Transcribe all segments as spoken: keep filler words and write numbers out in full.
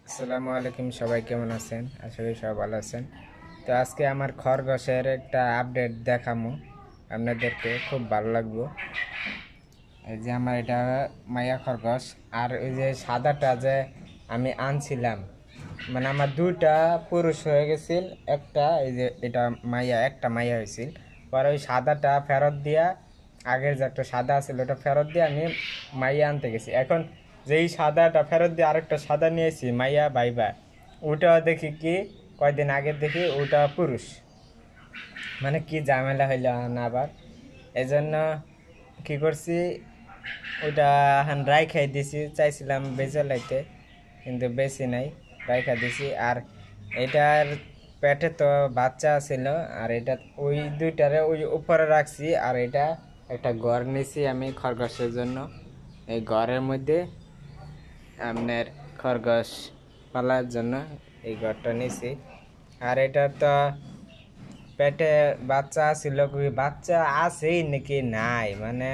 আসসালামু আলাইকুম, সবাই কেমন আছেন? আশা করি সবাই ভালো আছেন। তো আজকে আমার খরগোশের একটা আপডেট দেখামো আপনাদেরকে, খুব ভালো লাগবে। এই যে আমার এটা মাইয়া খরগোশ, আর ওই যে সাদাটা যে আমি আনছিলাম, মানে আমার দুইটা পুরুষ হয়ে গেছিল, একটা এই যে এটা মাইয়া, একটা মাইয়া হয়েছিল। পরে ওই সাদাটা ফেরত দিয়া, আগের যে একটা সাদা ছিল ওটা ফেরত দিয়ে আমি মাইয়া আনতে গেছি। এখন যেই সাদাটা ফেরত দিয়ে আরেকটা সাদা নিয়েছি মাইয়া বাইবা, ওটা দেখি কি কয়দিন আগে দেখি ওটা পুরুষ। মানে কি ঝামেলা হইল না আবার, এই জন্য কী করছি, ওইটা এখন রাই খাই দিছি, চাইছিলাম বেঁচে লাইতে কিন্তু বেশি নাই, রাই খাই দিছি। আর এটার পেটে তো বাচ্চা ছিল, আর এটা ওই দুইটারে ওই উপরে রাখছি, আর এটা একটা ঘর নিছি আমি খরগোশের জন্য। এই ঘরের মধ্যে আপনার খরগোশ পালার জন্য এই ঘরটা নিছি। আর এটা তো পেটে বাচ্চা ছিল, কি বাচ্চা আছেই নাকি নাই, মানে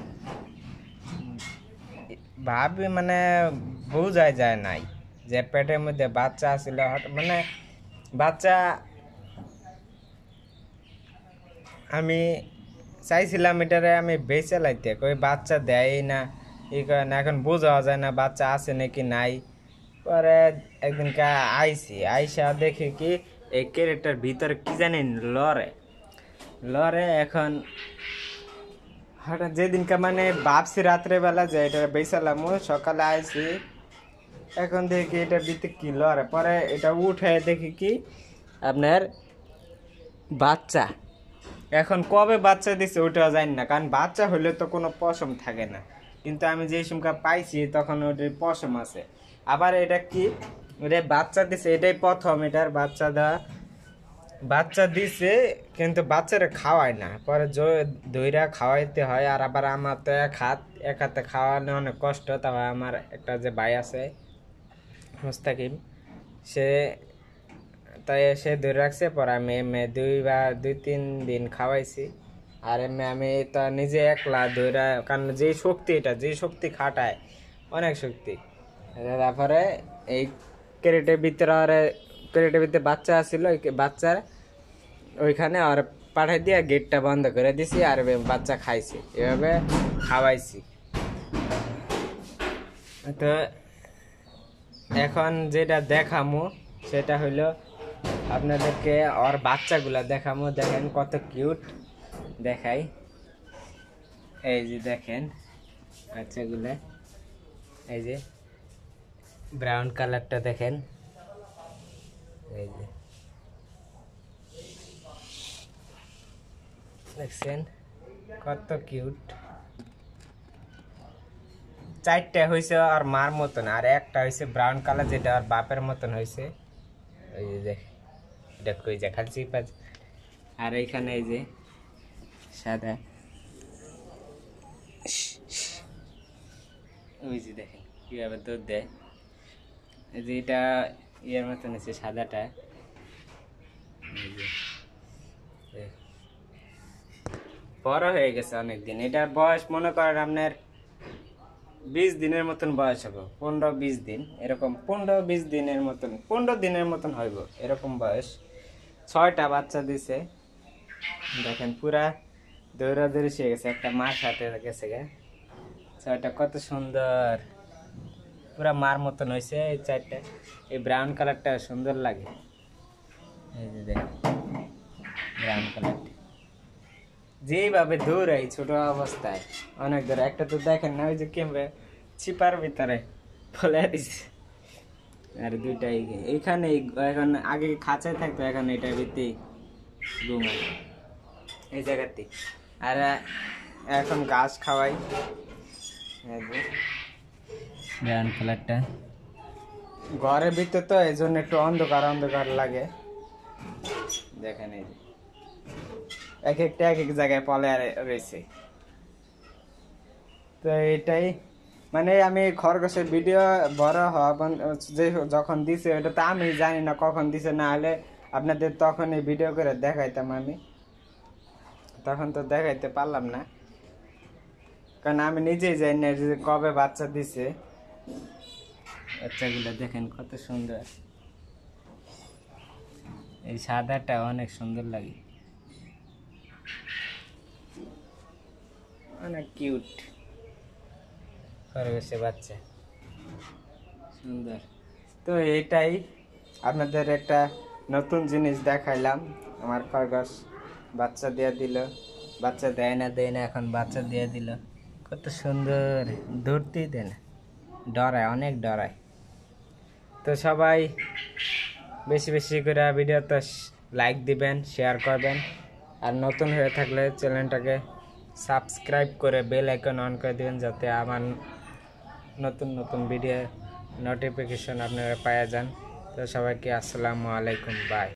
ভাবি মানে বোঝাই যায় নাই যে পেটের মধ্যে বাচ্চা আছিল। মানে বাচ্চা আমি চাইছিলাম এটারে আমি বেঁচে লাইতে, কই বাচ্চা দেয় না, এই কারণে এখন বোঝাও যায় না বাচ্চা আছে নাকি নাই। পরে একদিনকে আইসি, আইসা দেখি কি এই ক্যারেক্টার ভিতরে কি জানি লড়ে লড়ে এখন হঠাৎ যেদিনকে মানে ভাবছি রাত্রেবেলা যে এটা বেসালাম, সকালে আইসি, এখন দেখি এটা ভিতরে কি লড়ে। পরে এটা উঠে দেখি কি আপনার বাচ্চা। এখন কবে বাচ্চা দিছে ওটাও জানি না, কারণ বাচ্চা হলে তো কোনো পশম থাকে না, কিন্তু আমি যে সময় পাইছি তখন ওটার পশম আছে। আবার এটা কি ওটা বাচ্চা দিছে, এটাই প্রথম এটার বাচ্চা দেওয়া। বাচ্চা দিছে কিন্তু বাচ্চারা খাওয়ায় না, পরে দইরা খাওয়াইতে হয়। আর আবার আমার তো এক হাত, এক হাতে খাওয়ানো অনেক কষ্ট। তারপর আমার একটা যে ভাই আছে মুস্তাকিম, সে তাই সে ধরে রাখছে। পরে আমি এমনি দুই বা দুই তিন দিন খাওয়াইছি। আর এমনি আমি তো নিজে একলা ধরা, কারণ যে শক্তি, এটা যে শক্তি খাটায় অনেক শক্তি। তারপরে এই ক্যারেটের ভিতরে আর ক্যারেটের ভিতরে বাচ্চা আসছিল, ওই বাচ্চার ওইখানে আর পাঠাই দিয়ে গেটটা বন্ধ করে দিছি, আর বাচ্চা খাইছে, এভাবে খাওয়াইছি। তো এখন যেটা দেখামো সেটা হইলো আপনাদেরকে ওর বাচ্চাগুলা দেখামো। দেখেন কত কিউট, দেখাই। এই যে দেখেন বাচ্চাগুলা, এই যে ব্রাউন কালারটা দেখেন, এই যে দেখছেন কত কিউট। চারটা হয়েছে আর মার মতন, আর একটা হয়েছে ব্রাউন কালার যেটা আর বাপের মতন হয়েছে। এই যে দেখ, এটা কই যা খাচ্ছি। আর এইখানে এই যে সাদা, ওই যে দেখেন কীভাবে দুধ দেয়। এই যে এটা ইয়ের মতন আছে সাদাটা, বড় হয়ে গেছে অনেকদিন। এটার বয়স মনে করেন আপনার বিশ দিনের মতন বয়স হবে, পনেরো বিশ দিন এরকম, পনেরো বিশ দিনের মতন, পনেরো দিনের মতন হইব এরকম বয়স। ছয়টা বাচ্চা দিছে, দেখেন পুরা দৌড়াদৌড়ি শিখে গেছে, একটা মার সাথে গেছে গে। ছয়টা কত সুন্দর, পুরা মার মতন হয়েছে এই চারটা। এই ব্রাউন কালারটা সুন্দর লাগে, এই যে দেখেন ব্রাউন কালারটা যেইভাবে দৌড়াই ছোট অবস্থায় অনেক দূর। একটা তো দেখেন না, ওই যে কেমবে চিপার ভিতরে ফলে দিছে। আর দুইটাই এইখানে, এখন আগে খাঁচায় থাকতো, এখন এটার ভিত্তি ঘুমাই এই জায়গাতে। আর এখন ঘাস খাওয়াই। ব্রাউন কালারটা ঘরের ভিতর তো এই জন্য একটু অন্ধকার অন্ধকার লাগে। দেখেন এই যে এক একটা এক এক জায়গায় পলে রয়েছে। তো এটাই মানে আমি খরগোশের ভিডিও বড় হওয়া যে যখন দিছে ওটা তো আমি জানি না কখন দিছে, না হলে আপনাদের তখন এই ভিডিও করে দেখাইতাম আমি, তখন তো দেখাইতে পারলাম না, কারণ আমি নিজেই জানি না যে কবে বাচ্চা দিছে। বাচ্চাগুলো দেখেন কত সুন্দর, এই সাদাটা অনেক সুন্দর লাগে, অনেক কিউট খরগোশের বাচ্চা, সুন্দর। তো এটাই আপনাদের একটা নতুন জিনিস দেখাইলাম। আমার খরগোশ বাচ্চা দিয়ে দিল, বাচ্চা দেয় না দেয় না এখন বাচ্চা দিয়ে দিল, কত সুন্দর, ধরতেই দেয় না, ডরায়, অনেক ডরায়। তো সবাই বেশি বেশি করে ভিডিওতে লাইক দিবেন, শেয়ার করবেন, আর নতুন হয়ে থাকলে চ্যানেলটাকে সাবস্ক্রাইব করে বেল আইকন অন করে দিবেন, যাতে আমার নতুন নতুন ভিডিও নোটিফিকেশন আপনারা পাওয়া যান। তো সবাইকে আসসালামু আলাইকুম, বাই।